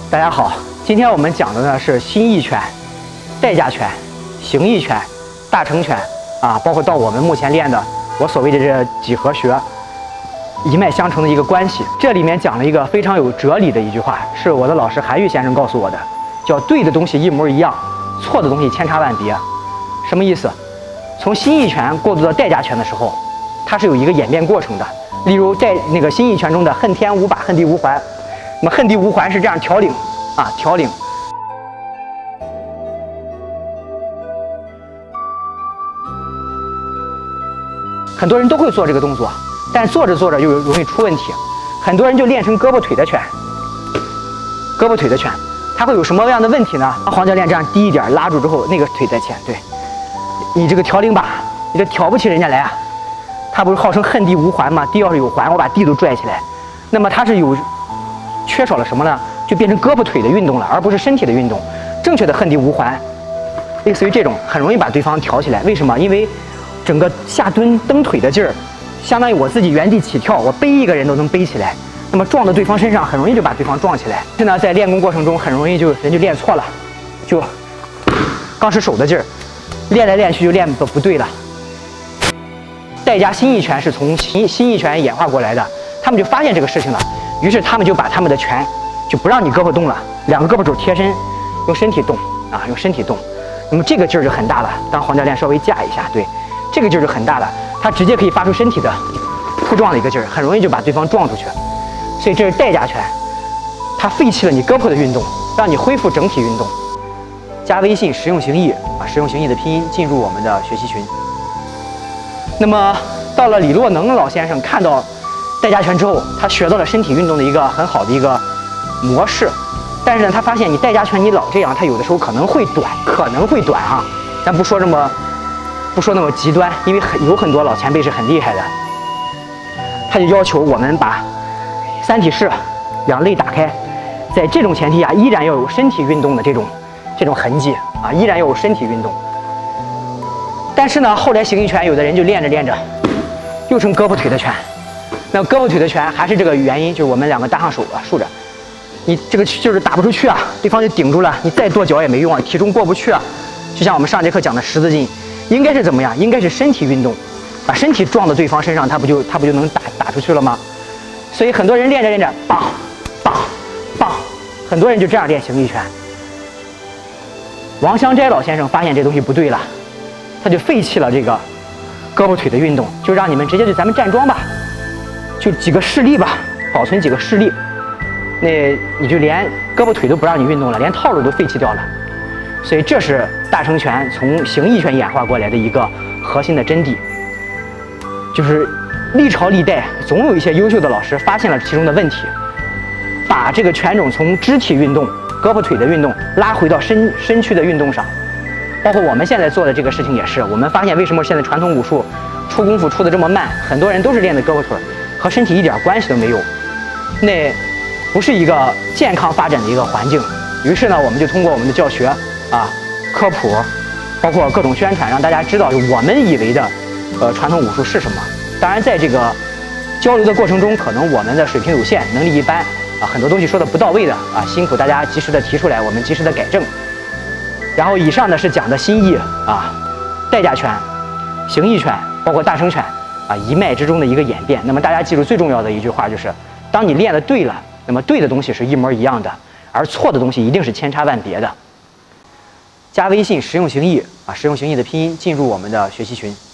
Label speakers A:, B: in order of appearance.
A: 大家好，今天我们讲的呢是心意拳、代价拳、形意拳、大成拳啊，包括到我们目前练的我所谓的这几何学一脉相承的一个关系。这里面讲了一个非常有哲理的一句话，是我的老师韩愈先生告诉我的，叫对的东西一模一样，错的东西千差万别。什么意思？从心意拳过渡到代价拳的时候，它是有一个演变过程的。例如在那个心意拳中的恨天无把，恨地无环。那么恨地无环是这样调领啊，调领。很多人都会做这个动作，但做着做着又容易出问题。很多人就练成胳膊腿的拳，胳膊腿的拳，它会有什么样的问题呢？黄教练这样低一点拉住之后，那个腿在前，对，你这个调领把，你这挑不起人家来啊。他不是号称恨地无环吗？地要是有环，我把地都拽起来。那么它是有缺少了什么呢？就变成胳膊腿的运动了，而不是身体的运动。正确的恨地无环，类似于这种，很容易把对方挑起来。为什么？因为整个下蹲蹬腿的劲儿，相当于我自己原地起跳，我背一个人都能背起来。那么撞到对方身上，很容易就把对方撞起来。这呢，在练功过程中很容易人就练错了，就刚使手的劲儿，练来练去就练不对了。代家心意拳是从心意拳演化过来的，他们就发现这个事情了，于是他们就把他们的拳就不让你胳膊动了，两个胳膊肘贴身，用身体动啊，用身体动。那么这个劲儿就很大了。当黄教练稍微架一下，对，这个劲儿就很大了，他直接可以发出身体的扑撞的一个劲儿，很容易就把对方撞出去。所以这是代家拳，它废弃了你胳膊的运动，让你恢复整体运动。加微信实用形意啊，实用形意的拼音进入我们的学习群。那么到了李洛能老先生看到代家拳之后，他学到了身体运动的一个很好的一个模式，但是呢，他发现你代家拳你老这样，他有的时候可能会短啊，咱不说那么极端，因为有很多老前辈是很厉害的，他就要求我们把三体式两肋打开，在这种前提下依然要有身体运动的这种痕迹啊，依然要有身体运动。但是呢，后来形意拳有的人就练着练着，又成胳膊腿的拳。那胳膊腿的拳还是这个原因，就是我们两个搭上手啊，竖着，你这个就是打不出去啊，对方就顶住了，你再跺脚也没用啊，体重过不去啊。就像我们上节课讲的十字劲，应该是怎么样？应该是身体运动，把身体撞到对方身上，他不就能打出去了吗？所以很多人练着练着，棒棒棒，很多人就这样练形意拳。王香斋老先生发现这东西不对了。他就废弃了这个胳膊腿的运动，就让你们直接就咱们站桩吧，就几个示例吧，保存几个示例，那你就连胳膊腿都不让你运动了，连套路都废弃掉了。所以这是大成拳从形意拳演化过来的一个核心的真谛，就是历朝历代总有一些优秀的老师发现了其中的问题，把这个拳种从肢体运动、胳膊腿的运动拉回到身躯的运动上。包括我们现在做的这个事情也是，我们发现为什么现在传统武术出功夫出的这么慢，很多人都是练的胳膊腿，和身体一点关系都没有，那不是一个健康发展的一个环境。于是呢，我们就通过我们的教学啊、科普，包括各种宣传，让大家知道我们以为的传统武术是什么。当然，在这个交流的过程中，可能我们的水平有限，能力一般啊，很多东西说的不到位的啊，辛苦大家及时的提出来，我们及时的改正。然后以上呢是讲的心意啊，代家拳、形意拳，包括大成拳啊，一脉之中的一个演变。那么大家记住最重要的一句话就是，当你练得对了，那么对的东西是一模一样的，而错的东西一定是千差万别的。加微信实用形意啊，实用形意的拼音进入我们的学习群。